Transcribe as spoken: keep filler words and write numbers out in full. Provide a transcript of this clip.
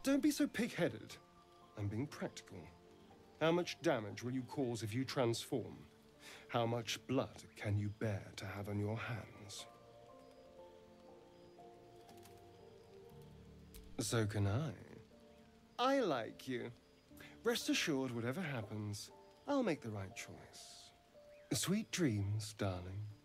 Don't be so pig-headed. I'm being practical. How much damage will you cause if you transform? How much blood can you bear to have on your hands? So can I. I like you. Rest assured, whatever happens, I'll make the right choice. Sweet dreams, darling.